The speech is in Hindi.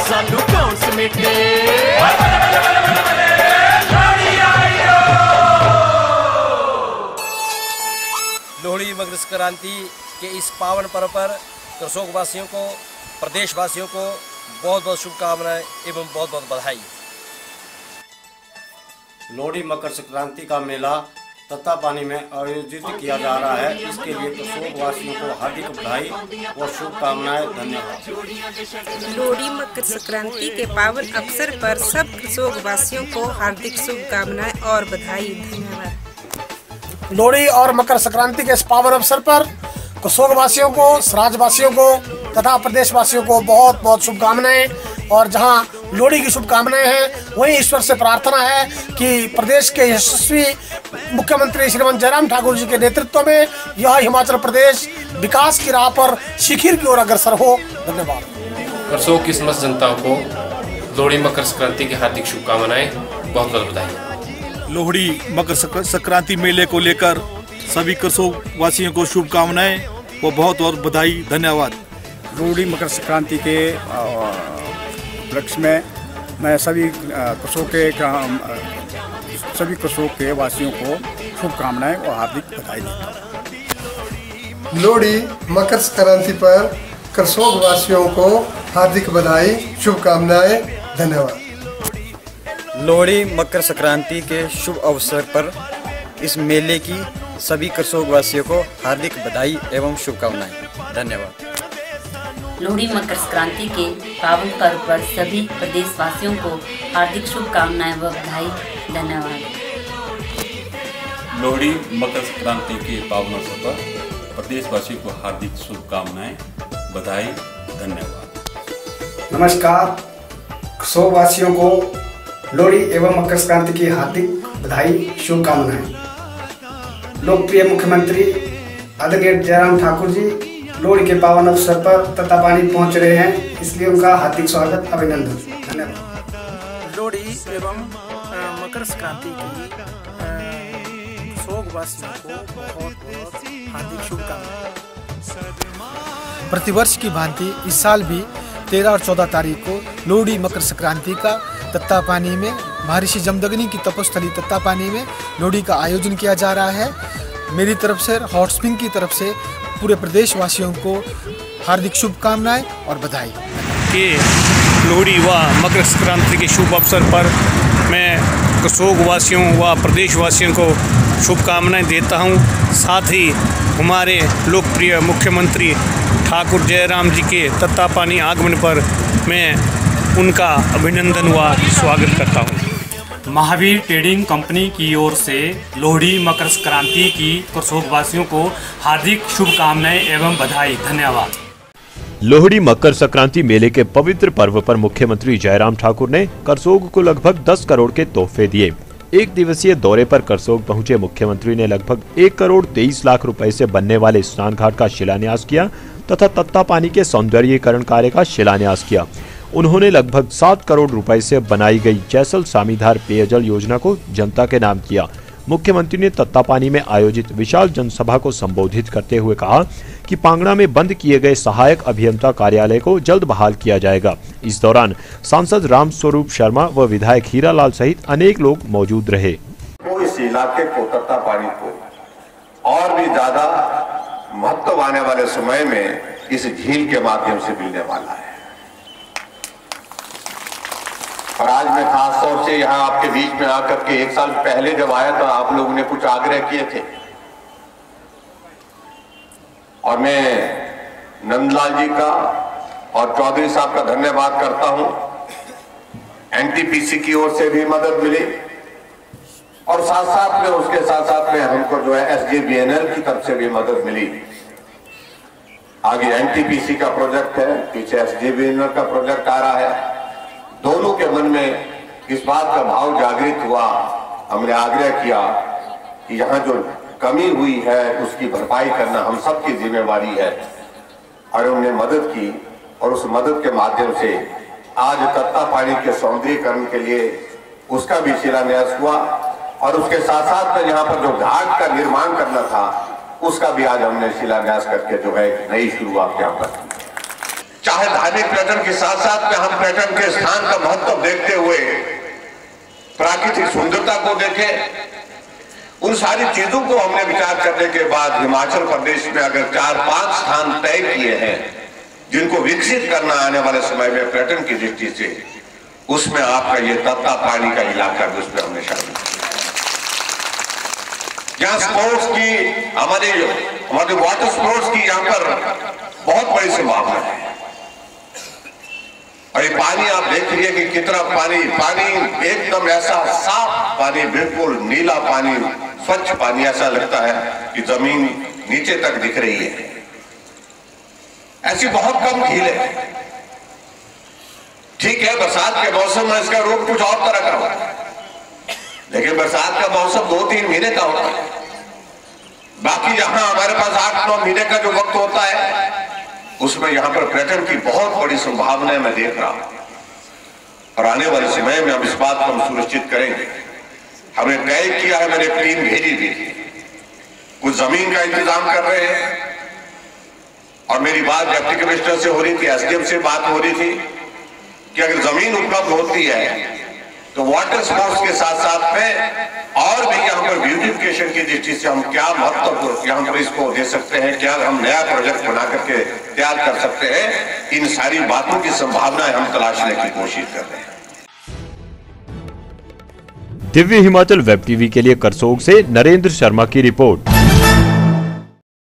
सानू कौन समेटे। लोहड़ी मकर संक्रांति के इस पावन पर्व पर कृषक वासियों को, प्रदेशवासियों को बहुत बहुत शुभकामनाएं एवं बहुत बहुत बधाई। लोहड़ी मकर संक्रांति का मेला तत्तापानी में आयोजित किया जा रहा है। इसके लिए कृषक वासियों को हार्दिक बधाई और शुभकामनाएं। धन्यवाद। लोहड़ी मकर संक्रांति के पावन अवसर पर सब कृषक वासियों को हार्दिक शुभकामनाएं और बधाई। धन्यवाद। लोहड़ी और मकर संक्रांति के इस पावन अवसर पर कृषक वासियों को, राज्यवासियों को तथा प्रदेशवासियों को बहुत बहुत शुभकामनाएं। और जहां लोहड़ी की शुभकामनाएं हैं, वहीं ईश्वर से प्रार्थना है कि प्रदेश के यशस्वी मुख्यमंत्री श्रीमान जयराम ठाकुर जी के नेतृत्व में यह हिमाचल प्रदेश विकास की राह पर शिखर की ओर अग्रसर हो। धन्यवाद। कृषकों की समस्त जनता को लोहड़ी मकर संक्रांति की हार्दिक शुभकामनाएं, बहुत बहुत बधाई। लोहड़ी मकर संक्रांति मेले को लेकर सभी कृषक वासियों को शुभकामनाएं व बहुत बहुत बधाई। धन्यवाद। लोहड़ी मकर संक्रांति के उपलक्ष्य में मैं सभी कृषकों के वासियों को शुभकामनाएं और हार्दिक बधाई देता हूँ। लोहड़ी मकर संक्रांति पर कृषक वासियों को हार्दिक बधाई, शुभकामनाएं। धन्यवाद। लोहड़ी मकर संक्रांति के शुभ अवसर पर इस मेले की सभी कृषक वासियों को हार्दिक बधाई एवं शुभकामनाएं। धन्यवाद। लोहड़ी मकर संक्रांति के पावन पर्व पर सभी प्रदेशवासियों को हार्दिक शुभकामनाएं व बधाई। धन्यवाद। लोहड़ी मकर संक्रांति के पावन अवसर पर प्रदेशवासियों को हार्दिक शुभकामनाएं, बधाई। धन्यवाद। नमस्कार। कृषक वासियों को लोहड़ी एवं मकर संक्रांति की हार्दिक बधाई, शुभकामनाएं। लोकप्रिय मुख्यमंत्री आदरणीय जयराम ठाकुर जी लोहड़ी के पावन अवसर पर तत्तापानी पहुंच रहे हैं, इसलिए उनका हार्दिक स्वागत, अभिनंदन। धन्यवाद। लोहड़ी एवं मकर संक्रांति की कृषक वासियों को बहुत बहुत हार्दिक शुभकामनाएं। प्रतिवर्ष की भांति इस साल भी 13 और 14 तारीख को लोहड़ी मकर संक्रांति का तत्तापानी में, महर्षि जमदग्नि की तपोस्थली तत्तापानी में लोहड़ी का आयोजन किया जा रहा है। मेरी तरफ से, हॉट स्प्रिंग की तरफ से पूरे प्रदेशवासियों को हार्दिक शुभकामनाएं और बधाई। कि लोहड़ी व मकर संक्रांति के शुभ अवसर पर मैं कृषक वासियों व प्रदेशवासियों को शुभकामनाएं देता हूं। साथ ही हमारे लोकप्रिय मुख्यमंत्री ठाकुर जयराम जी के तत्तापानी आगमन पर मैं उनका अभिनंदन व स्वागत करता हूं। महावीर ट्रेडिंग कंपनी की ओर से लोहड़ी मकर संक्रांति की कृषक वासियों को हार्दिक शुभकामनाएं एवं बधाई। धन्यवाद। लोहड़ी मकर संक्रांति मेले के पवित्र पर्व पर मुख्यमंत्री जयराम ठाकुर ने करसोग को लगभग 10 करोड़ के तोहफे दिए। एक दिवसीय दौरे पर करसोग पहुंचे मुख्यमंत्री ने लगभग 1 करोड़ 23 लाख रुपए से बनने वाले स्नान घाट का शिलान्यास किया तथा तत्तापानी के सौंदर्यीकरण कार्य का शिलान्यास किया। उन्होंने लगभग 7 करोड़ रुपए से बनाई गई जैसल सामीधार पेयजल योजना को जनता के नाम किया। मुख्यमंत्री ने तत्तापानी में आयोजित विशाल जनसभा को संबोधित करते हुए कहा कि पांगणा में बंद किए गए सहायक अभियंता कार्यालय को जल्द बहाल किया जाएगा। इस दौरान सांसद राम स्वरूप शर्मा व विधायक हीरालाल सहित अनेक लोग मौजूद रहे। इस इलाके को, तत्तापानी को और भी ज्यादा महत्व आने वाले समय में इस झील के माध्यम से मिलने वाला है। और आज मैं खास तौर से यहाँ आपके बीच में आकर के 1 साल पहले जब आया तो आप लोगों ने कुछ आग्रह किए थे और मैं नंदलाल जी का और चौधरी साहब का धन्यवाद करता हूं। एनटीपीसी की ओर से भी मदद मिली और उसके साथ साथ में हमको जो है एसजेबीएनएल की तरफ से भी मदद मिली। आगे एनटीपीसी का प्रोजेक्ट है, पीछे एसजेबीएनएल का प्रोजेक्ट आ रहा है। दोनों के मन में इस बात का भाव जागृत हुआ, हमने आग्रह किया कि यहाँ जो कमी हुई है उसकी भरपाई करना हम सबकी जिम्मेवारी है और उन्होंने मदद की और उस मदद के माध्यम से आज तत्तापानी के सौंदर्यीकरण के लिए उसका भी शिलान्यास हुआ और उसके साथ साथ में यहाँ पर जो घाट का निर्माण करना था उसका भी आज हमने शिलान्यास करके जो है नई शुरुआत यहाँ पर। चाहे धार्मिक पर्यटन के साथ साथ में हम पर्यटन के स्थान का महत्व देखते हुए प्राकृतिक सुंदरता को देखें, उन सारी चीजों को हमने विचार करने के बाद हिमाचल प्रदेश में अगर 4-5 स्थान तय किए हैं जिनको विकसित करना आने वाले समय में पर्यटन की दृष्टि से, उसमें आपका ये तत्ता पानी का इलाका भी उसमें हमने शामिल किया। यहाँ स्पोर्ट्स की हमारे वाटर स्पोर्ट्स की यहाँ पर बहुत बड़ी संभावना है। और ये पानी आप देख रही है कि कितना पानी एकदम ऐसा साफ पानी, बिल्कुल नीला पानी, स्वच्छ पानी, ऐसा लगता है कि जमीन नीचे तक दिख रही है। ऐसी बहुत कम झीलें हैं। ठीक है, बरसात के मौसम में इसका रूप कुछ और तरह का होता है, लेकिन बरसात का मौसम 2-3 महीने का होता है। बाकी यहां हमारे पास 8-9 महीने का जो वक्त होता है, उसमें यहां पर पर्यटन की बहुत बड़ी संभावनाएं मैं देख रहा हूं। और आने वाले समय में हम इस बात को हम सुनिश्चित करेंगे। हमने तय किया है, मैंने एक टीम भेजी थी, कुछ जमीन का इंतजाम कर रहे हैं। और मेरी बात डिप्टी कमिश्नर से हो रही थी, एसडीएम से बात हो रही थी कि अगर जमीन उपलब्ध होती है तो वाटर स्पोर्ट्स के साथ साथ में और भी यहाँ पर ब्यूटिफिकेशन की दृष्टि से हम क्या महत्व यहाँ पर इसको दे सकते हैं, क्या हम नया प्रोजेक्ट बना करके तैयार कर सकते हैं, इन सारी बातों की संभावनाएं हम तलाशने की कोशिश कर रहे हैं। दिव्य हिमाचल वेब टीवी के लिए करसोग से नरेंद्र शर्मा की रिपोर्ट।